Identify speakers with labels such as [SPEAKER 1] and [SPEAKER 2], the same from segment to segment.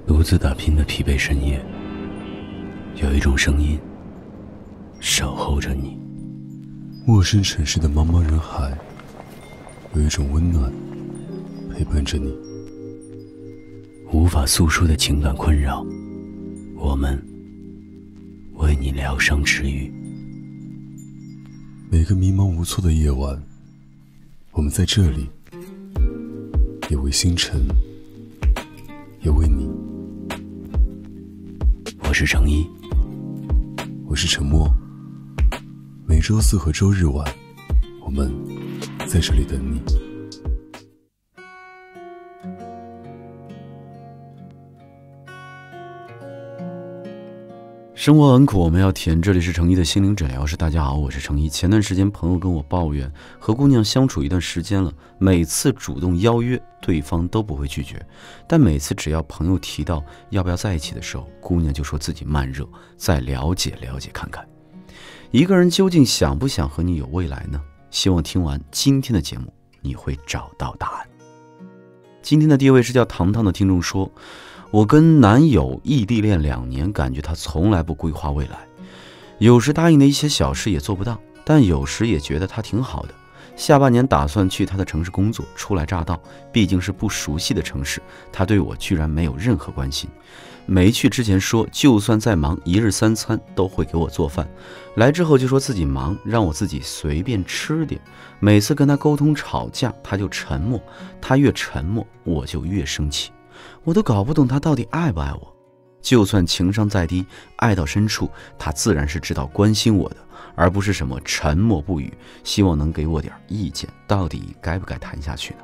[SPEAKER 1] 独自打拼的疲惫深夜，有一种声音守候着你。
[SPEAKER 2] 陌生城市的茫茫人海，有一种温暖陪伴着你。
[SPEAKER 1] 无法诉说的情感困扰，我们为你疗伤治愈。
[SPEAKER 2] 每个迷茫无措的夜晚，我们在这里，也为星辰，也为你。
[SPEAKER 1] 我是程一，
[SPEAKER 2] 我是陈默。每周四和周日晚，我们在这里等你。
[SPEAKER 3] 生活很苦，我们要甜。这里是程一的心灵诊疗室。大家好，我是程一。前段时间朋友跟我抱怨，和姑娘相处一段时间了，每次主动邀约，对方都不会拒绝，但每次只要朋友提到要不要在一起的时候，姑娘就说自己慢热，再了解了解看看。一个人究竟想不想和你有未来呢？希望听完今天的节目，你会找到答案。今天的第一位是叫糖糖的听众说，我跟男友异地恋2年，感觉他从来不规划未来，有时答应的一些小事也做不到，但有时也觉得他挺好的。下半年打算去他的城市工作，初来乍到，毕竟是不熟悉的城市，他对我居然没有任何关心。没去之前说，就算再忙，1日3餐都会给我做饭，来之后就说自己忙，让我自己随便吃点。每次跟他沟通吵架，他就沉默，他越沉默，我就越生气。我都搞不懂他到底爱不爱我。就算情商再低，爱到深处，他自然是知道关心我的，而不是什么沉默不语，希望能给我点意见，到底该不该谈下去呢？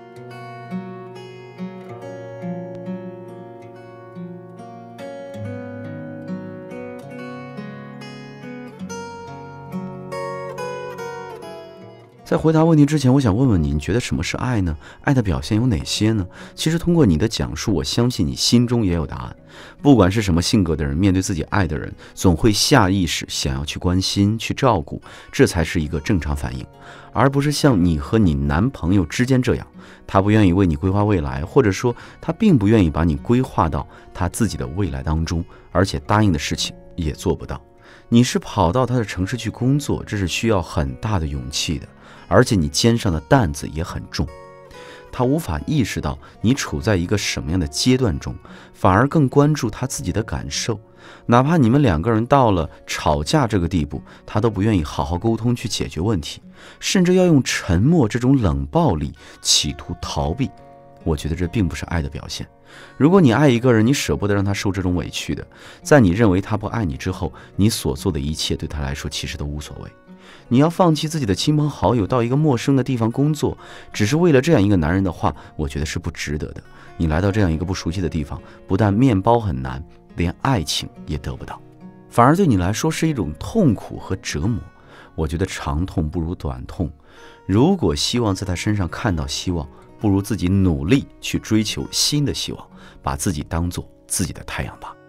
[SPEAKER 3] 在回答问题之前，我想问问你，你觉得什么是爱呢？爱的表现有哪些呢？其实通过你的讲述，我相信你心中也有答案。不管是什么性格的人，面对自己爱的人，总会下意识想要去关心、去照顾，这才是一个正常反应，而不是像你和你男朋友之间这样，他不愿意为你规划未来，或者说他并不愿意把你规划到他自己的未来当中，而且答应的事情也做不到。你是跑到他的城市去工作，这是需要很大的勇气的，而且你肩上的担子也很重。他无法意识到你处在一个什么样的阶段中，反而更关注他自己的感受。哪怕你们2个人到了吵架这个地步，他都不愿意好好沟通去解决问题，甚至要用沉默这种冷暴力企图逃避。我觉得这并不是爱的表现。如果你爱一个人，你舍不得让他受这种委屈的，在你认为他不爱你之后，你所做的一切对他来说其实都无所谓。你要放弃自己的亲朋好友，到一个陌生的地方工作，只是为了这样一个男人的话，我觉得是不值得的。你来到这样一个不熟悉的地方，不但面包很难，连爱情也得不到，反而对你来说是一种痛苦和折磨。我觉得长痛不如短痛，如果希望在他身上看到希望，不如自己努力去追求新的希望，把自己当作自己的太阳吧。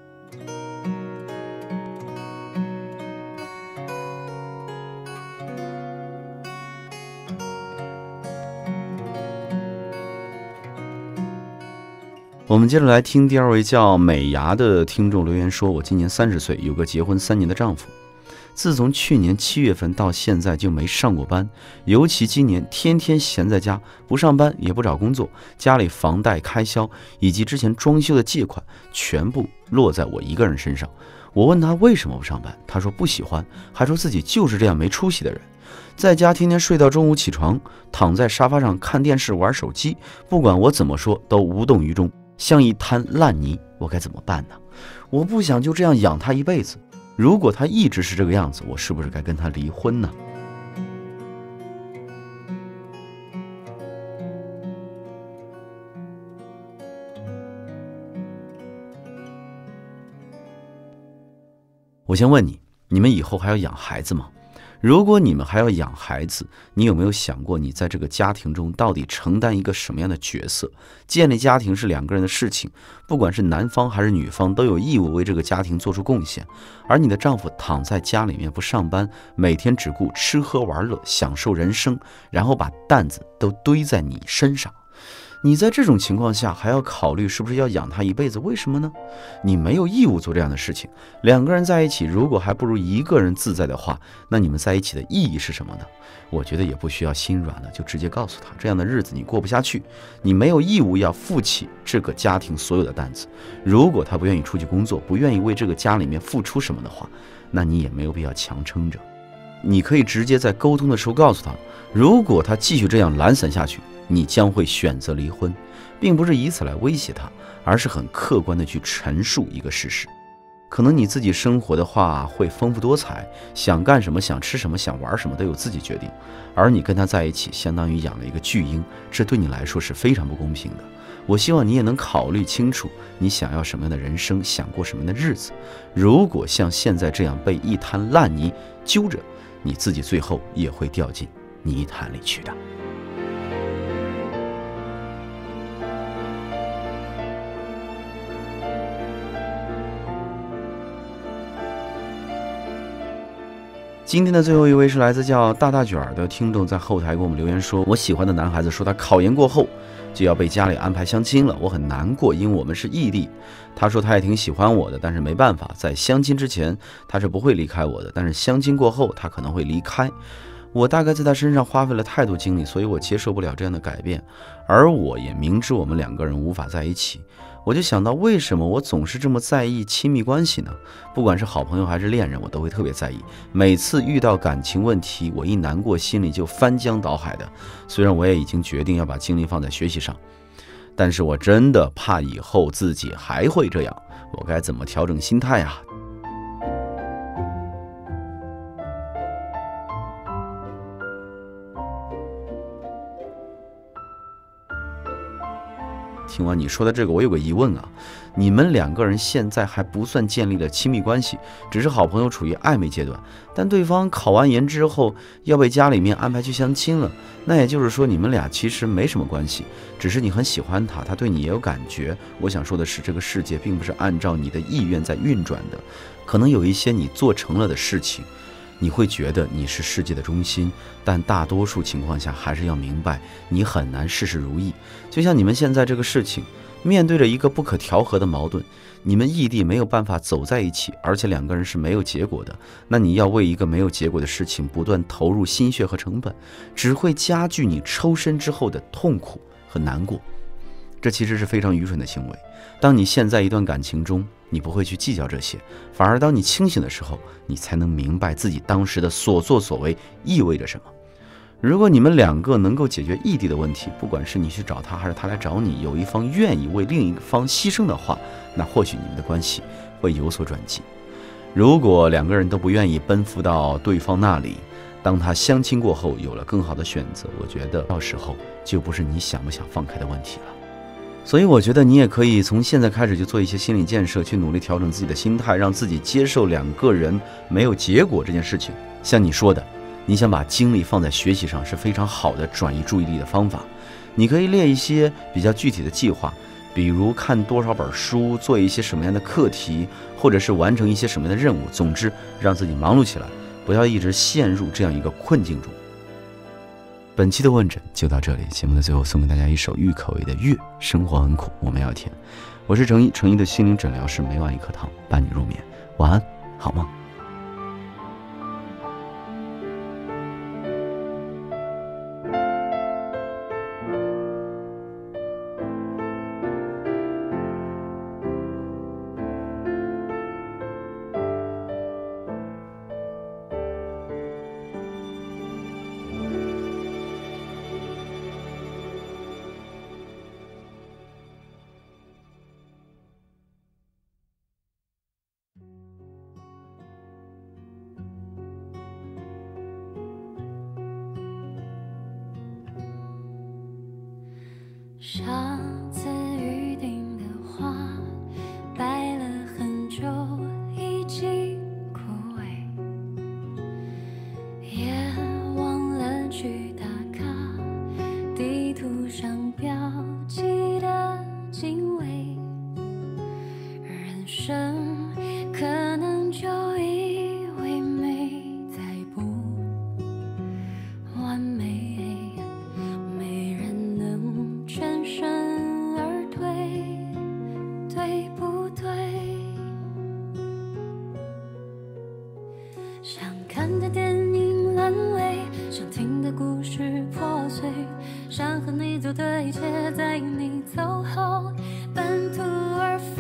[SPEAKER 3] 我们接着来听第2位叫美牙的听众留言说，我今年30岁，有个结婚3年的丈夫，自从去年7月份到现在就没上过班，尤其今年天天闲在家，不上班也不找工作，家里房贷开销以及之前装修的借款全部落在我一个人身上。我问他为什么不上班，他说不喜欢，还说自己就是这样没出息的人，在家天天睡到中午起床，躺在沙发上看电视玩手机，不管我怎么说都无动于衷，像一滩烂泥，我该怎么办呢？我不想就这样养他一辈子，如果他一直是这个样子，我是不是该跟他离婚呢？我先问你，你们以后还要养孩子吗？如果你们还要养孩子，你有没有想过你在这个家庭中到底承担一个什么样的角色？建立家庭是2个人的事情，不管是男方还是女方都有义务为这个家庭做出贡献，而你的丈夫躺在家里面不上班，每天只顾吃喝玩乐享受人生，然后把担子都堆在你身上， 你在这种情况下还要考虑是不是要养他一辈子？为什么呢？你没有义务做这样的事情。两个人在一起，如果还不如一个人自在的话，那你们在一起的意义是什么呢？我觉得也不需要心软了，就直接告诉他，这样的日子你过不下去，你没有义务要负起这个家庭所有的担子。如果他不愿意出去工作，不愿意为这个家里面付出什么的话，那你也没有必要强撑着。你可以直接在沟通的时候告诉他，如果他继续这样懒散下去，你将会选择离婚，并不是以此来威胁他，而是很客观的去陈述一个事实。可能你自己生活的话会丰富多彩，想干什么想吃什么想玩什么都有自己决定，而你跟他在一起相当于养了一个巨婴，这对你来说是非常不公平的。我希望你也能考虑清楚你想要什么样的人生，想过什么样的日子。如果像现在这样被一滩烂泥揪着，你自己最后也会掉进泥潭里去的。今天的最后一位是来自叫大大卷的听众，在后台给我们留言说，我喜欢的男孩子说他考研过后就要被家里安排相亲了，我很难过，因为我们是异地。他说他也挺喜欢我的，但是没办法，在相亲之前他是不会离开我的，但是相亲过后他可能会离开我。大概在他身上花费了太多精力，所以我接受不了这样的改变，而我也明知我们两个人无法在一起。我就想到，为什么我总是这么在意亲密关系呢？不管是好朋友还是恋人，我都会特别在意。每次遇到感情问题，我一难过，心里就翻江倒海的。虽然我也已经决定要把精力放在学习上，但是我真的怕以后自己还会这样。我该怎么调整心态啊？听完你说的这个，我有个疑问啊，你们两个人现在还不算建立了亲密关系，只是好朋友，处于暧昧阶段，但对方考完研之后要被家里面安排去相亲了，那也就是说你们俩其实没什么关系，只是你很喜欢他，他对你也有感觉。我想说的是，这个世界并不是按照你的意愿在运转的，可能有一些你做成了的事情，你会觉得你是世界的中心，但大多数情况下还是要明白，你很难事事如意。就像你们现在这个事情，面对着一个不可调和的矛盾，你们异地没有办法走在一起，而且两个人是没有结果的，那你要为一个没有结果的事情不断投入心血和成本，只会加剧你抽身之后的痛苦和难过。这其实是非常愚蠢的行为。当你陷在一段感情中，你不会去计较这些，反而当你清醒的时候，你才能明白自己当时的所作所为意味着什么。如果你们两个能够解决异地的问题，不管是你去找他还是他来找你，有一方愿意为另一方牺牲的话，那或许你们的关系会有所转机。如果两个人都不愿意奔赴到对方那里，当他相亲过后有了更好的选择，我觉得到时候就不是你想不想放开的问题了。所以我觉得你也可以从现在开始就做一些心理建设，去努力调整自己的心态，让自己接受两个人没有结果这件事情。像你说的，你想把精力放在学习上是非常好的转移注意力的方法。你可以列一些比较具体的计划，比如看多少本书，做一些什么样的课题，或者是完成一些什么样的任务。总之让自己忙碌起来，不要一直陷入这样一个困境中。本期的问诊就到这里，节目的最后送给大家一首郁可唯的《月》，生活很苦，我们要甜。我是程一，程一的心灵诊疗师，每晚一颗糖，伴你入眠。晚安，好梦。
[SPEAKER 4] 上次预定的花摆了很久，已经枯萎，也忘了去打卡地图上标记的经纬。人生可能就以为美在不完美，没人能全身走的一切，在你走后半途而废。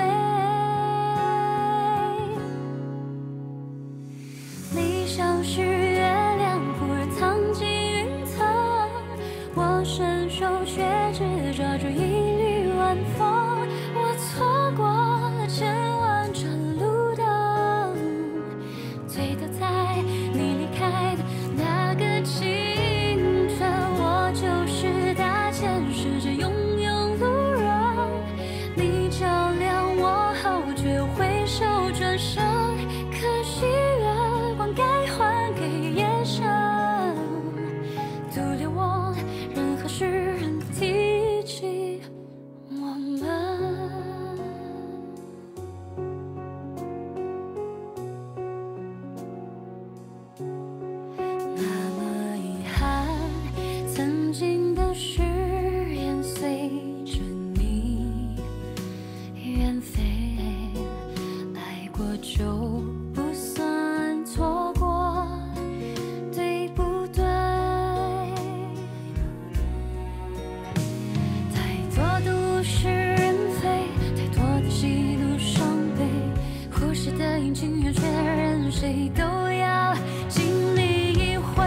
[SPEAKER 4] 理想是月亮忽然藏进云层，我伸手却只抓住一缕晚风。我错过了千万盏路灯，醉倒在你离开的那个清晨。我就是大千世界庸庸路人，你照亮我后却挥手转身。可惜月光该还给夜深，独留我任何诗人提起我们。那么遗憾，曾经的誓言随着你远飞，爱过就不算错过，对不对？太多都市人非，太多的喜怒伤悲，忽视的阴晴圆缺，任谁都要经历一回。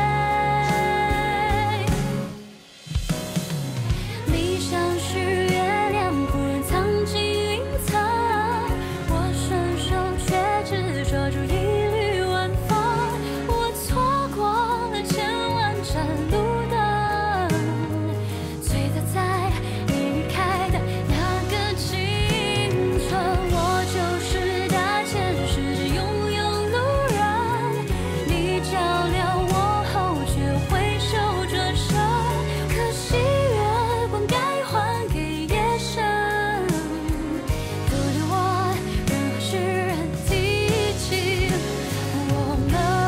[SPEAKER 4] 理想是月亮忽然藏进云层，我伸手却只抓住一缕晚风。我错过了千万盏路灯，醉倒在你离开的那个清晨。我就是大千世界庸庸路人，你照亮我后却挥手转身。可惜月光该还给夜深，独留我任何诗人提起我们。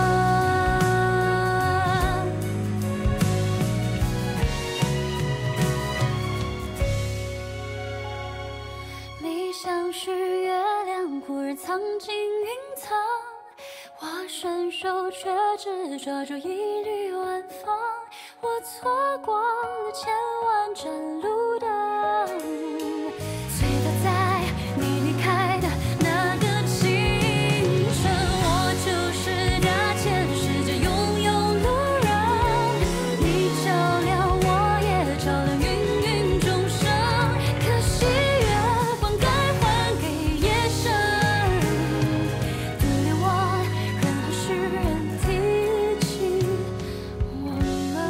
[SPEAKER 4] 理想是月亮忽然藏进云层，我伸手却只抓住一缕晚风。我错过了千万盏路灯，醉倒在你离开的那个清晨。我就是大千世界庸庸路人，你照亮我也照亮芸芸众生。可惜月光该还给夜深，独留我任何诗人提起我们。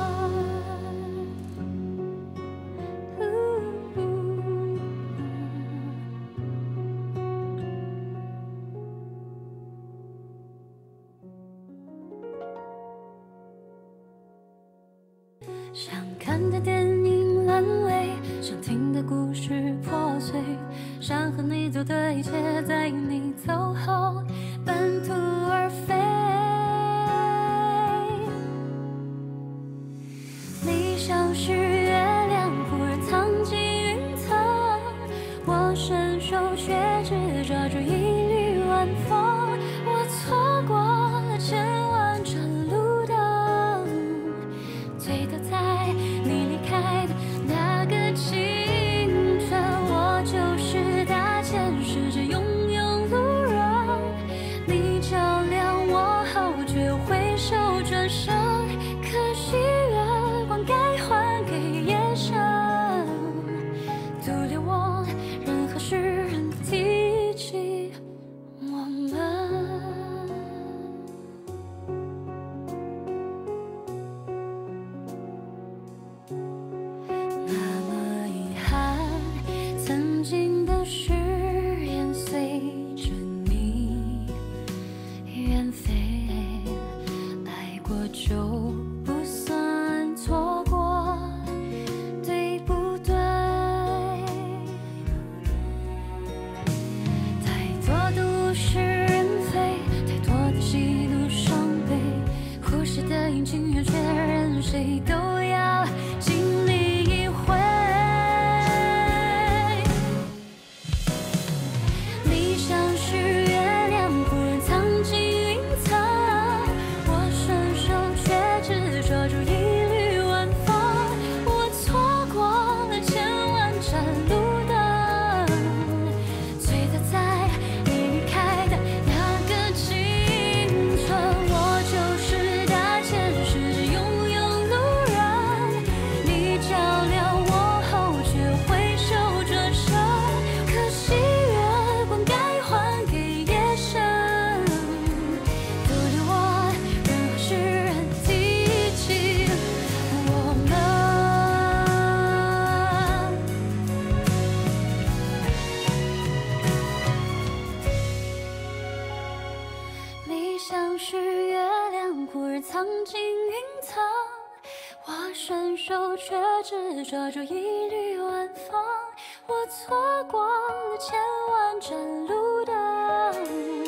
[SPEAKER 4] 想看的电影烂尾，想听的故事破碎，想和你走的一切，在你走后半途而废。理想是月亮忽然藏进云层，我伸手却只抓住一缕晚风。我错过了千万盏路灯，醉倒在你离开的那个清晨。我就是大千世界庸庸路人，你照亮我后却挥手转身。可惜月光该还给夜深，独留我任何诗人提起我们。那么遗憾，曾经的誓言随着你远飞，爱过就不算错过，对不对？太多都市人非，太多的喜怒伤悲，忽视的阴晴圆缺，任谁都要经历一回。 是月亮忽而藏进云层，我伸手却只遮住一缕晚风，我错过了千万盏路灯。